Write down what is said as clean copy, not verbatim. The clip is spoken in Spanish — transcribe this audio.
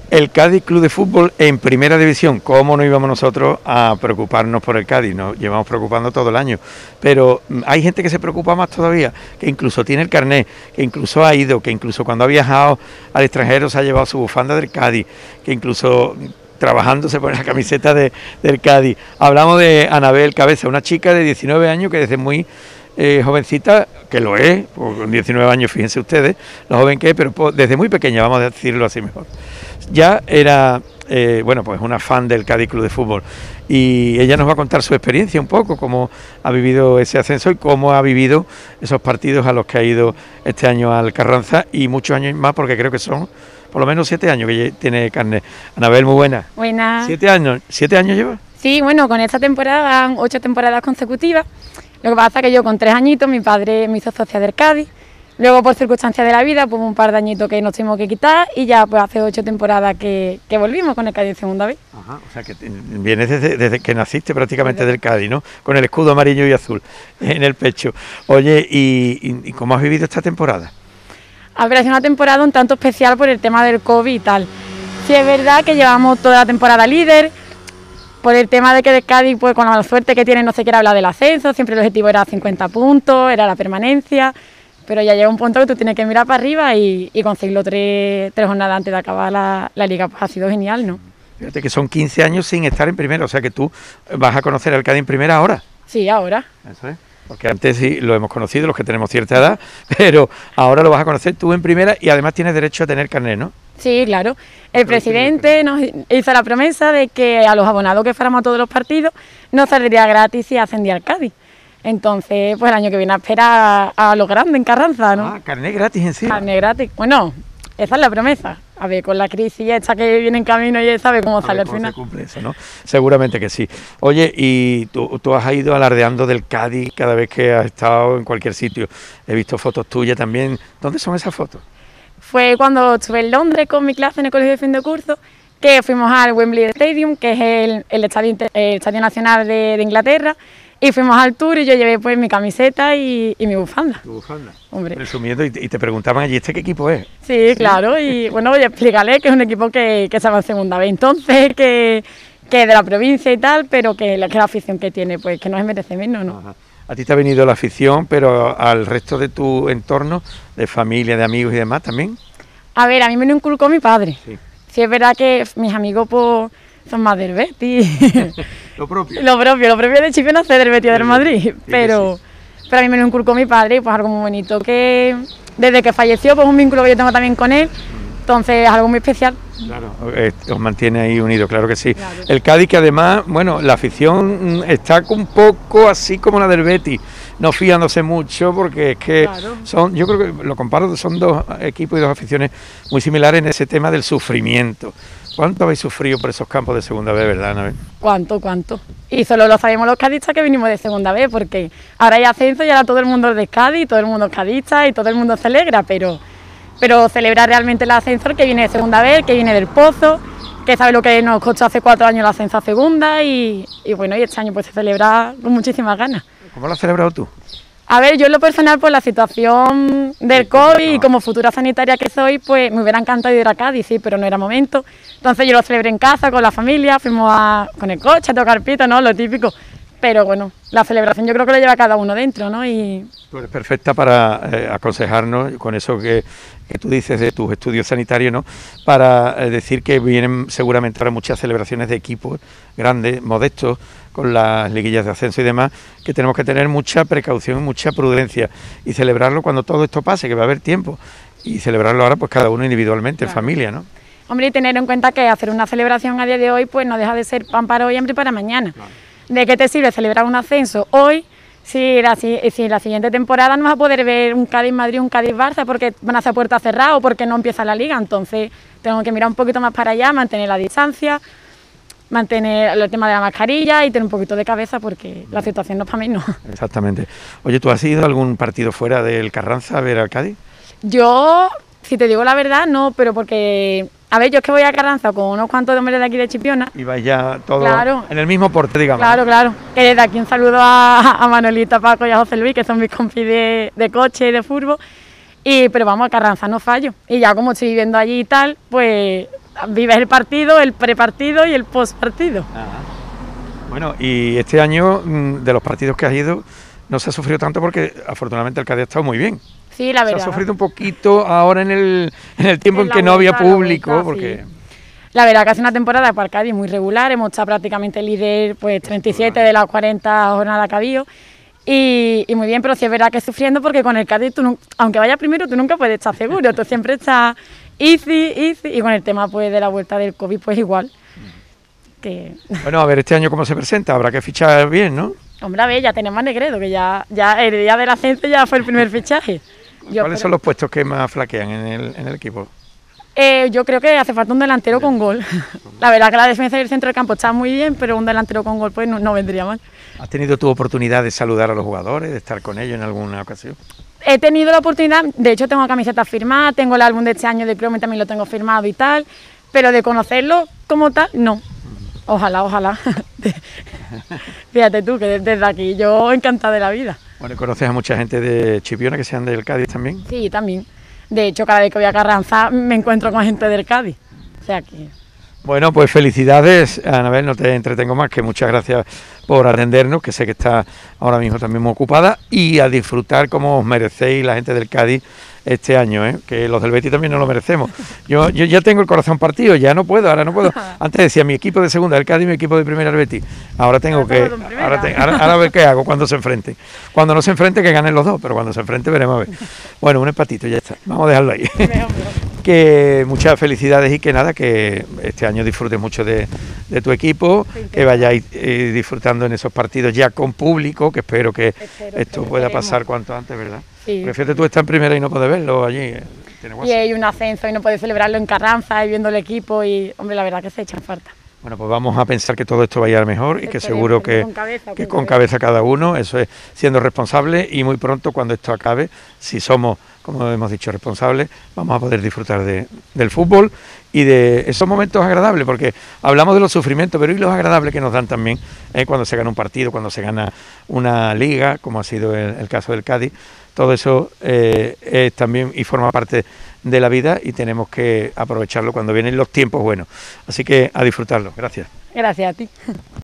El Cádiz Club de Fútbol en Primera División. ¿Cómo no íbamos nosotros a preocuparnos por el Cádiz? Nos llevamos preocupando todo el año. Pero hay gente que se preocupa más todavía, que incluso tiene el carnet, que incluso ha ido, que incluso cuando ha viajado al extranjero se ha llevado su bufanda del Cádiz, que incluso trabajando se pone la camiseta del Cádiz. Hablamos de Anabel Cabeza, una chica de 19 años que desde muy jovencita, que lo es, con 19 años, fíjense ustedes, lo joven que es, pero desde muy pequeña, vamos a decirlo así mejor. Ya era, bueno, pues una fan del Cádiz Club de Fútbol, y ella nos va a contar su experiencia un poco, cómo ha vivido ese ascenso y cómo ha vivido esos partidos a los que ha ido este año al Carranza y muchos años más, porque creo que son por lo menos 7 años que tiene carnet. Anabel, muy buena. Buenas. 7 años, ¿7 años lleva? Sí, bueno, con esta temporada van 8 temporadas consecutivas. Lo que pasa es que yo con 3 añitos, mi padre me hizo socia del Cádiz. Luego, por circunstancias de la vida, pues un par de añitos que nos tuvimos que quitar y ya pues hace 8 temporadas que volvimos con el Cádiz en segunda vez. Ajá, o sea que vienes desde que naciste prácticamente del Cádiz, ¿no? Con el escudo amarillo y azul en el pecho. Oye, ¿y cómo has vivido esta temporada? Ha sido una temporada un tanto especial por el tema del COVID y tal. Sí es verdad que llevamos toda la temporada líder, por el tema de que el Cádiz, pues con la mala suerte que tiene, no se quiere hablar del ascenso, siempre el objetivo era 50 puntos, era la permanencia, pero ya llega un punto que tú tienes que mirar para arriba y conseguirlo tres jornadas antes de acabar la liga, pues ha sido genial, ¿no? Fíjate que son 15 años sin estar en primera, o sea que tú vas a conocer al Cádiz en primera ahora. Sí, ahora. Eso es. Porque antes sí lo hemos conocido, los que tenemos cierta edad, pero ahora lo vas a conocer tú en primera y además tienes derecho a tener carnet, ¿no? Sí, claro. El presidente nos hizo la promesa de que a los abonados que fuéramos a todos los partidos nos saldría gratis si ascendía al Cádiz. Entonces, pues el año que viene a esperar a lo grande en Carranza, ¿no? Ah, carnet gratis encima. Carnet gratis. Bueno, esa es la promesa. A ver, con la crisis esta que viene en camino y sabe cómo sale al final. Se cumple eso, ¿no? Seguramente que sí. Oye, y tú has ido alardeando del Cádiz cada vez que has estado en cualquier sitio. He visto fotos tuyas también. ¿Dónde son esas fotos? Fue cuando estuve en Londres con mi clase en el colegio de fin de curso, que fuimos al Wembley Stadium, que es el estadio nacional de Inglaterra, y fuimos al tour y yo llevé pues mi camiseta y mi bufanda. ¿Tu bufanda? Hombre. Presumiendo, y te preguntaban allí, ¿este qué equipo es? Sí, claro, y bueno, voy a explicarle que es un equipo que estaba en segunda vez entonces, que de la provincia y tal, pero que la afición que tiene, pues que no se merece menos, ¿no? Ajá. A ti te ha venido la afición, pero al resto de tu entorno, de familia, de amigos y demás, ¿también? A ver, a mí me lo inculcó mi padre. Sí. Sí, es verdad que mis amigos pues son más del Betis. Lo propio. Lo propio de Chipiona es del Betis del Madrid, Sí, pero a mí me lo inculcó mi padre, pues algo muy bonito, que desde que falleció, pues un vínculo que yo tengo también con él, entonces es algo muy especial. Claro, os mantiene ahí unidos, claro que sí. Claro. El Cádiz, que además, bueno, la afición está un poco así como la del Betis, no fiándose mucho, porque es que Claro. son, yo creo que lo comparo, son dos equipos y dos aficiones muy similares en ese tema del sufrimiento. ¿Cuánto habéis sufrido por esos campos de segunda vez, verdad, Anabel? ¿Cuánto? Y solo lo sabemos los cadistas que vinimos de segunda vez, porque ahora hay ascenso y ahora todo el mundo es de Cádiz, todo el mundo es cadista y todo el mundo celebra, pero celebra realmente el ascenso, el que viene de segunda vez, el que viene del Pozo, que sabe lo que nos costó hace 4 años el ascenso a segunda y bueno, y este año pues se celebra con muchísimas ganas. ¿Cómo lo has celebrado tú? A ver, yo en lo personal, por la situación del COVID y como futura sanitaria que soy, pues me hubiera encantado ir a Cádiz, sí, pero no era momento. Entonces yo lo celebré en casa, con la familia, fuimos con el coche a tocar pito, ¿no? Lo típico. Pero bueno, la celebración yo creo que lo lleva cada uno dentro, ¿no? Y Tú eres perfecta para aconsejarnos con eso que tú dices de tus estudios sanitarios, ¿no? Para decir que vienen seguramente ahora muchas celebraciones de equipos grandes, modestos, con las liguillas de ascenso y demás, que tenemos que tener mucha precaución, mucha prudencia y celebrarlo cuando todo esto pase, que va a haber tiempo, y celebrarlo ahora pues cada uno individualmente, Claro. en familia, ¿no? hombre, y tener en cuenta que hacer una celebración a día de hoy pues no deja de ser pan para hoy y hambre para mañana. Claro. ¿De qué te sirve celebrar un ascenso hoy si la siguiente temporada no vas a poder ver un Cádiz-Madrid, un Cádiz-Barça porque van a ser puertas cerradas o porque no empieza la liga? Entonces tengo que mirar un poquito más para allá, mantener la distancia, mantener el tema de la mascarilla y tener un poquito de cabeza porque la situación no es para mí, no. Exactamente. Oye, ¿tú has ido a algún partido fuera del Carranza a ver al Cádiz? Yo, si te digo la verdad, no, pero porque, a ver, yo es que voy a Carranza con unos cuantos hombres de aquí de Chipiona. Y vais ya todos Claro. en el mismo porte, digamos. Claro, que desde aquí un saludo a Manolita, Paco y a José Luis, que son mis compis de coche y de fútbol. Pero vamos, a Carranza no fallo. Y ya como estoy viviendo allí y tal, pues vives el partido, el prepartido y el postpartido. Bueno, y este año, de los partidos que has ido, no se ha sufrido tanto porque afortunadamente el Cádiz ha estado muy bien. Sí, la verdad. Se ha sufrido un poquito ahora en el tiempo en que no había público, porque... Sí. La verdad que hace una temporada para el Cádiz muy regular, hemos estado prácticamente líder, pues 37 de las 40 jornadas que ha habido. Y muy bien, pero sí es verdad que sufriendo porque con el Cádiz, aunque vaya primero, tú nunca puedes estar seguro, tú siempre estás easy, y con el tema pues de la vuelta del COVID pues igual. Bueno, a ver este año cómo se presenta, habrá que fichar bien, ¿no? Hombre, a ver, ya tenemos a Negredo, que ya el día del ascenso ya fue el primer fichaje. ¿Cuáles son los puestos que más flaquean en el equipo? Yo creo que hace falta un delantero con gol. La verdad que la defensa y el centro del campo está muy bien, pero un delantero con gol pues no vendría mal. ¿Has tenido tu oportunidad de saludar a los jugadores, de estar con ellos en alguna ocasión? He tenido la oportunidad, de hecho tengo camisetas firmadas, tengo el álbum de este año de Cromen, también lo tengo firmado y tal, pero de conocerlo como tal, no. Ojalá. Fíjate tú, que desde aquí yo encantada de la vida. Bueno, ¿conoces a mucha gente de Chipiona que sean del Cádiz también? Sí, también. De hecho, cada vez que voy a Carranza me encuentro con gente del Cádiz. O sea que... Bueno, pues felicidades, Anabel, no te entretengo más, que muchas gracias por atendernos, que sé que está ahora mismo también muy ocupada, y a disfrutar como os merecéis la gente del Cádiz este año, que los del Betis también nos lo merecemos. Yo ya tengo el corazón partido, ahora no puedo. Antes decía mi equipo de segunda, el Cádiz, mi equipo de primera, el Betis. Ahora tengo que... Ahora a ver qué hago cuando se enfrenten. Cuando no se enfrenten, que ganen los dos, pero cuando se enfrenten veremos a ver. Bueno, un empatito, ya está. Vamos a dejarlo ahí. Que muchas felicidades y que nada, que este año disfrutes mucho de tu equipo, que vayáis disfrutando en esos partidos ya con público, que espero que esto pueda pasar cuanto antes, ¿verdad? Sí. Porque fíjate, tú estás en primera y no puedes verlo allí. Y hay un ascenso y no puedes celebrarlo en Carranza y viendo el equipo y, hombre, la verdad que se echan falta. Bueno, pues vamos a pensar que todo esto va a ir mejor y que seguro que con cabeza cada uno, eso es siendo responsable, y muy pronto cuando esto acabe, si somos, como hemos dicho, responsables, vamos a poder disfrutar del fútbol y de esos momentos agradables, porque hablamos de los sufrimientos, pero y los agradables que nos dan también cuando se gana un partido, cuando se gana una liga, como ha sido el caso del Cádiz. Todo eso es también y forma parte de la vida y tenemos que aprovecharlo cuando vienen los tiempos buenos. Así que a disfrutarlo. Gracias. Gracias a ti.